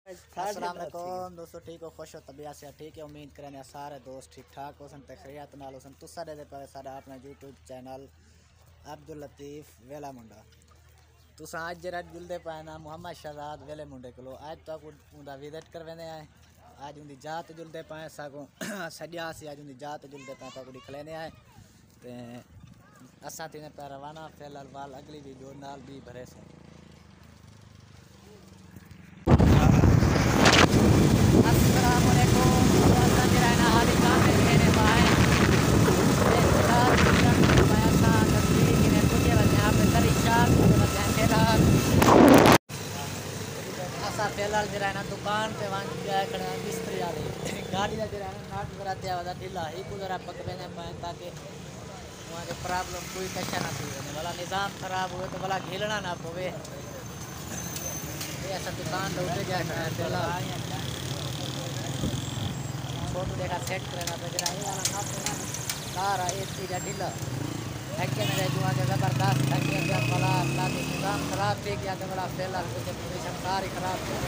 अस्सलाम वालेकुम दोस्तों, ठीक हो, खुश हो, तबीयत से ठीक है। उम्मीद करें सारे दोस्त ठीक ठाक हो सन, खैरियत नाल हो सन। तुसा दे पे साडा अपना यूट्यूब चैनल अब्दुल लतीफ वेला मुंडा। तुसा अज जरा जुलदे पाए ना मोहम्मद शहजाद वेले मुंडे को अज तक उनका विजिट करवेंदे आए। अज उनकी जात जुलदे पाए सगों सजा से अज उनकी जात जुलदे पाए तो दिखलेने आए ते असा तीन पे रवाना फिलहाल वाल अगली वीडियो नाल भी भरे से। फिलहाल जरा ना दुकान पे वन खड़ा मिस्त्री वाले गाड़ी का जरा नाट जरा दिया वाला ढीला ही को जरा पकड़ने पाए ताकि वहाँ के प्रॉब्लम कोई कच्चा ना थी वाला निज़ाम खराब हुए तो वाला घिलना ना पवे। ऐसा दुकान तो उठे गया फिलहाल फोटो देखा सेट करना तो जरा ये वाला नाट सारा एक चीज़ ढीला धक्के में रह जुआ के ज़बरदस्त धक्के दिया वाला ताकि निज़ाम खराब थी गया तो वाला फिलहाल कुछ पोजीशन सारी खराब थी।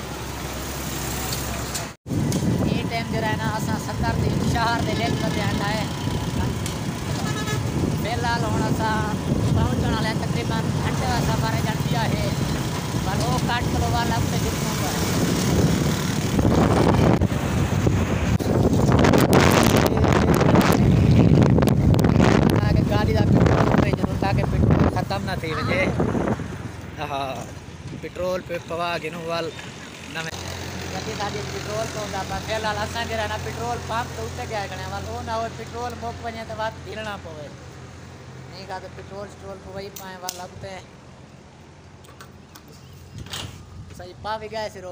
ये टाइम जरा ना असा 70 दिन शहर के लेक में ध्यान है फिलहाल हूँ असा पहुँचने वाले तकरीबन घंटे का सफर है दिया है पर वो 60 किलो वाला अपने जितने पर गाड़ी का पेट्रोल ताकि पेट्रोल खत्म ना थी वजह। हाँ पेट्रोल पे पवा गिनू वाल नवे जल्दी साड़ी पेट्रोल पौधा पर फिलहाल असा जरा ना पेट्रोल पंप तो उठे गया करने वाल वो ना हो पेट्रोल मुक वजे तो बात ढीलना पवे नहीं का तो पेट्रोल स्ट्रोल पवई पाए वाला लगते सही पा भी गए सिरो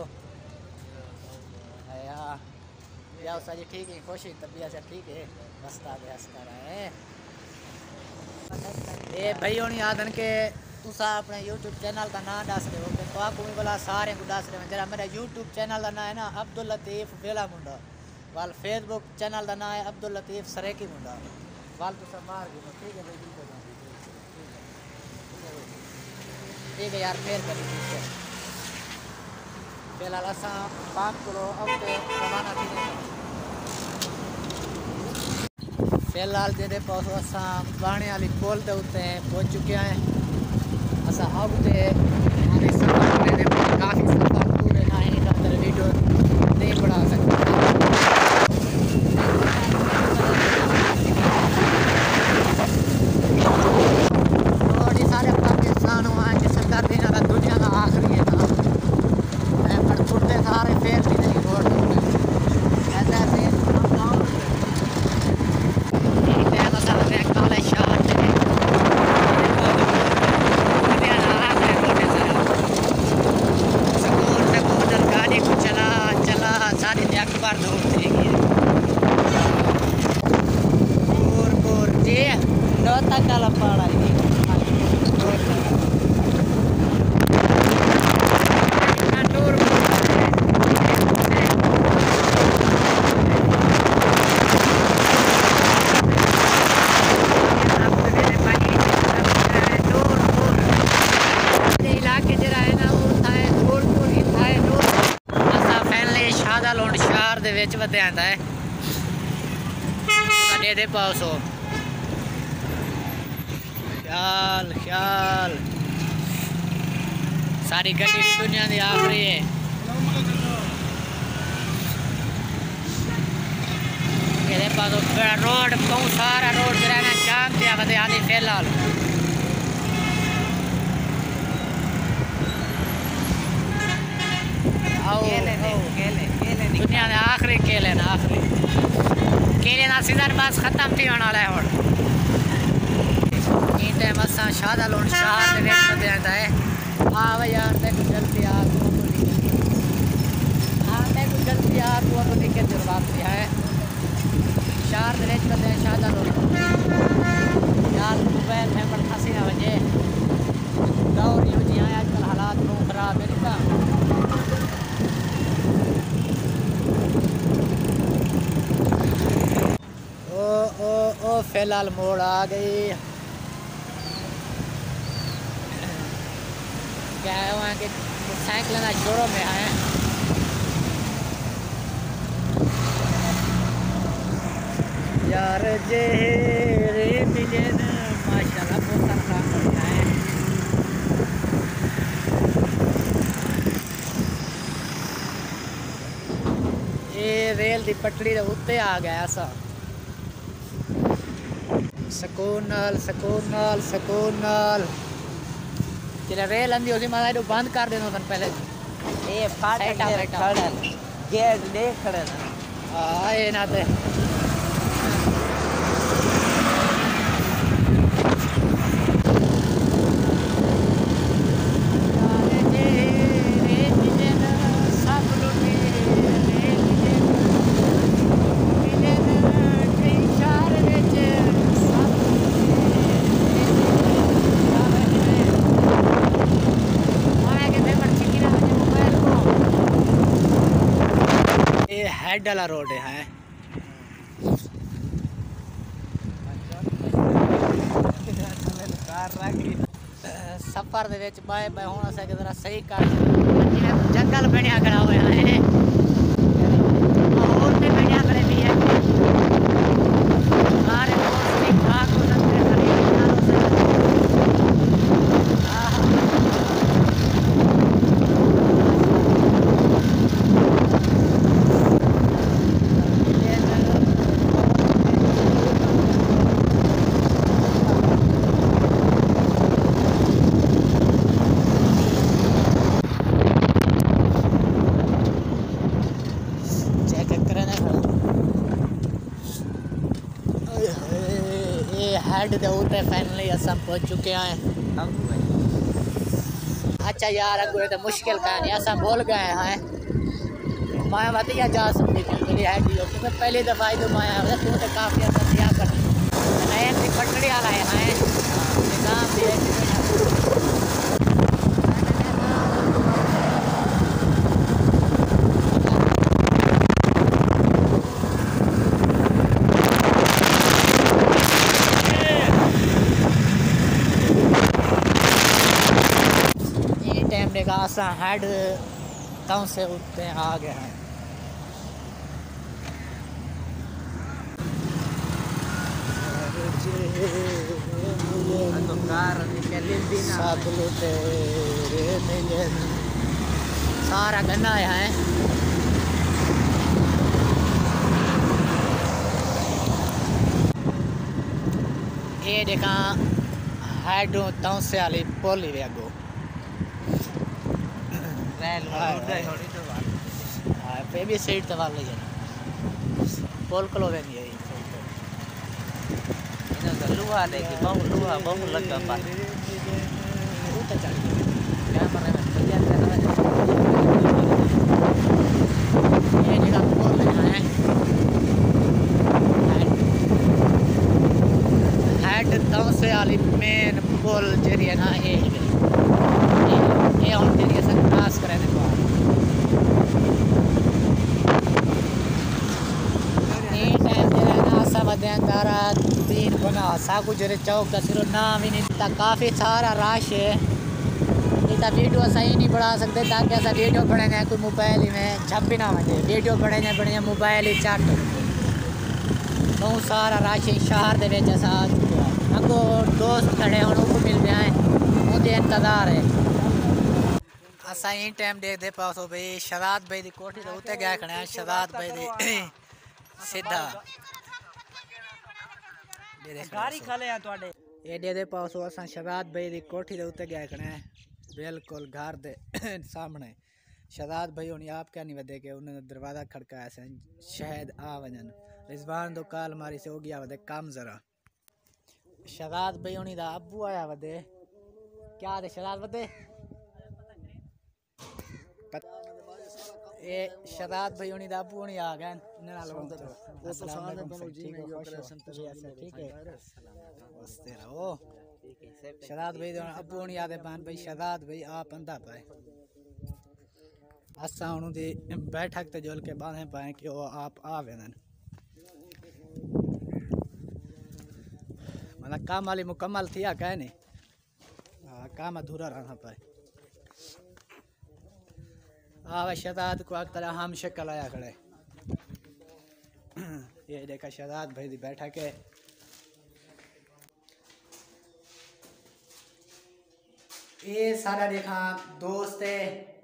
यार या सही ठीक है खुशी तबीयत से ठीक है हंसता गया हंसता रहे। ये भाई होनी आदन के तुसा अपने यूट्यूब चैनल का नाम दस रहे हो तो आपको भी बोला सारे को दस रहे जरा मेरा यूट्यूब चैनल का नाम है ना अब्दुल लतीफ वेला मुंडा वाल फेसबुक चैनल का नाम है अब्दुल लतीफ सरेकी मुंडा वाल तुसा मार दो ठीक है भाई ठीक है यार फिर करी फिलहाल असा 5 किलो अवते रवाना थी फिलहाल जेदे पास असा बाणे वाली पुल के उत्ते पहुँच चुके हैं असा अवते काफ़ी सफर पूरे ना ही अंदर वीडियो नहीं बना सकते। सारे पाकिस्तान हुआ कि 70 दिन का दुनिया का आखिरी है ना पर छुट्टे सारे फेर भी नहीं रोड शहर दे विच वधे आंदा है अड्डे दे पास हो ख्याल ख्याल सारी गड्डी दुनिया की आखिरी है। ये पास रोड बहुत सारा रोड जरा जाम पे वधे आंदी फिलहाल दुनिया के आखिरी केले ना आखिरी केले का सीजन बस खत्म थी होने वाला है हुण ये टाइम असा शादा लोन शहर के विच वधे आंदा है। हाँ भाई यार देखो जल्दी आ तू हाँ देखो जल्दी आ तू को निकल जवाब दिया है शहर के विच वधे शादा लोन यार मोबाइल में पर फंसी ना वजे दौर यूं जी आजकल हालात बहुत खराब है ना ओ फिलहाल मोड़ आ गई क्या है वहाँ के साइकिल ना शोरूम में आए रोजे रे मिलन माशाल्लाह बहुत सारा काम है। ये रेल दी पटड़ी दे उत्ते आ गया सा। सकून नाल जिले रेल आंदी उसी मां इधर बंद कर देना तन पहले ये फाटक दे खड़न गेट देख खड़न हां ये ना ते हेड वाला रोड है। सफर दे विच बाय बाय होना से जरा सही कर जंगल बनया खड़ा हुआ है और ते बनया खड़े भी है सारे दोस्त ठीक ठाक हो सकते हेड दे उत्ते फाइनली असम पहुंच चुके हैं। अच्छा यार अगुए तो मुश्किल का नहीं असम बोल गए हैं माया वतिया जा सकती थी मेरी हेड क्योंकि पहली दफा ही तो माया तू तो काफी असम दिया कर नए की पटड़ी वाला है निजाम भी है। आसा हेड ताऊ से उत्ते आ गए हैं। सारा गन्ना है ये देखा हेड ताऊ से वाली पोली वे अगो पे भी सीट तो वाली है पोल कलो वे नहीं है इधर लुहा लेके बहु लगा पा वो तो चल कैमरे में चलिए ये जगह पोल लेना है हेड ताऊ से वाली मेन पोल जरिए ना ये हम जरिए से क्रॉस करें तारा तीन गुना साकू जरे चौक का सिर्फ नाम ही नहीं था काफ़ी सारा रश है नहीं तो वीडियो सही नहीं बढ़ा सकते ताकि ऐसा वीडियो बढ़ेंगे कोई मोबाइल ही में छप भी ना बजे वीडियो बढ़ेंगे मोबाइल ही चट बहुत सारा रश शहर दे विच अस आ चुके हैं अगो दोस्त खड़े हैं उनको मिल जाए मुझे इंतजार है। असा ही टाइम देखते पास भाई शराद भाई की कोठी के उत्ते गए खड़े हैं शराद भाई दी सीधा गाड़ी खले हैं तोड़े एडे दे पासो असा शहजाद भाई दी कोठी दे उत्ते गए खड़े हैं बिल्कुल घर दे सामने शहजाद भाई होनी आप क्या नहीं वधे के उन्होंने दरवाजा खड़काया से शायद आ वजन रिजवान दो काल मारी से हो गया वधे काम जरा शहजाद भाई होनी दा अब्बू आया वधे क्या दे शहजाद वधे ये शहजाद भाई होनी दा अब्बू होनी आ गए नाल अस्सलाम वालेकुम ठीक है ठीक है बसते रहो शहजाद भाई अब्बू होनी आदे पान भाई शहजाद भाई आप अंदा पाए असा उन्हों दी बैठक ते जोल के बांधे पाए कि वो आप आ वेदन मतलब काम वाली मुकम्मल थी कह नहीं हाँ काम अधूरा रहा पाए आवा शहजाद को अक्तर हम शक्ल आया खड़े ये देखा शहजाद भाई दी बैठा के ये सारा देखा दोस्त है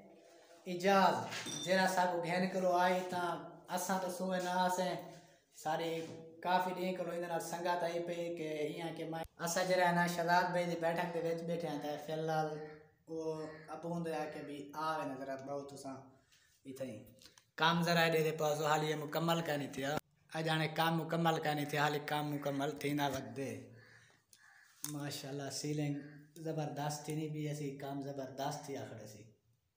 इजाज जरा साको घेन करो आई ता असा तो सुए ना आसे सारे काफी दिन करो इधर संगत आई पे के यहाँ के मैं असा जरा ना शहजाद भाई दी बैठक दे विच बैठे हैं ता फिलहाल वो अपूंद आके भी आवे ना जरा बहुत तुसा इथे काम जरा दे पास हाल ये मुकम्मल करनी थी अजाने काम मुकम्मल करनी थी हाल काम मुकम्मल थी ना वक्त दे माशाल्लाह सीलिंग जबरदस्त थी नहीं भी ऐसी काम जबरदस्त थी आखिर ऐसी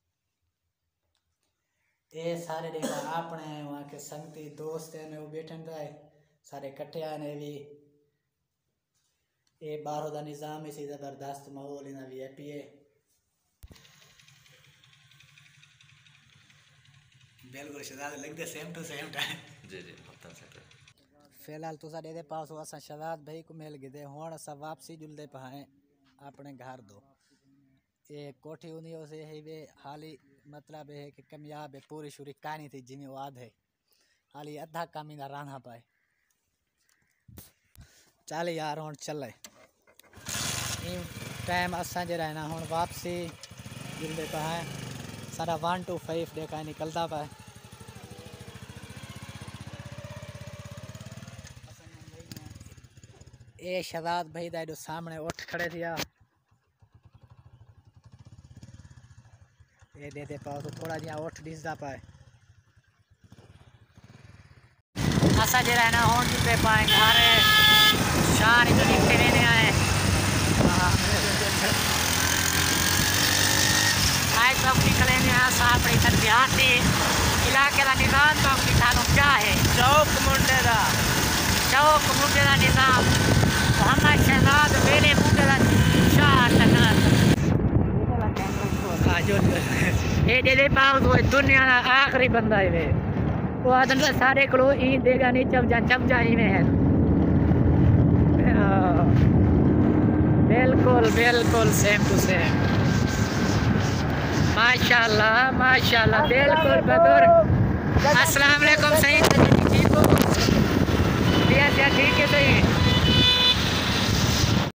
ये सारे देखा अपने वहाँ के संगती दोस्त हैं वो बैठे हैं सारे इकट्ठे आए ने भी ये बाहरों का निज़ाम इसी जबरदस्त माहौल इन्हें भी हैप्पी है बिल्कुल शहजाद लगते सेम टू सेम टाइम जी फिलहाल तुसा दे पास हो असा शहजाद भाई को मिल गए हुण असा वापसी जुलदे पाए अपने घर दो ये कोठी उन्हीं से है वे हाली मतलब है कि कामयाब है पूरी शुरी कहानी थी जिमें वाद है हाली अद्धा काम इधर रहना पाए चल यार हुण चले टाइम असा जरा ना हुण वापसी जुलदे पाए सारा 1 to 5 देखा निकलता पाए ये शहजाद भाई दा सामने उठ खड़े थे ये दे पाओ तो थोड़ा जिहा उठ दिसदा पाए असा जरा ना हुण जुलदे पाए घर शान जो निकले ने आए आज सब निकले ने असा अपनी तरबियात से इलाके का निज़ाम तो किसानों क्या है चौक मुंडे का निज़ाम मोहम्मद शहजाद मेरे मुंडे का शाह ये दे पाओ तो दुनिया का आखिरी बंदा है वो आदम का सारे को ईद देगा नहीं चम जा में है बिल्कुल बिल्कुल सेम टू सेम माशाल्लाह बिल्कुल बदर अस्सलाम वालेकुम सही ठीक है सही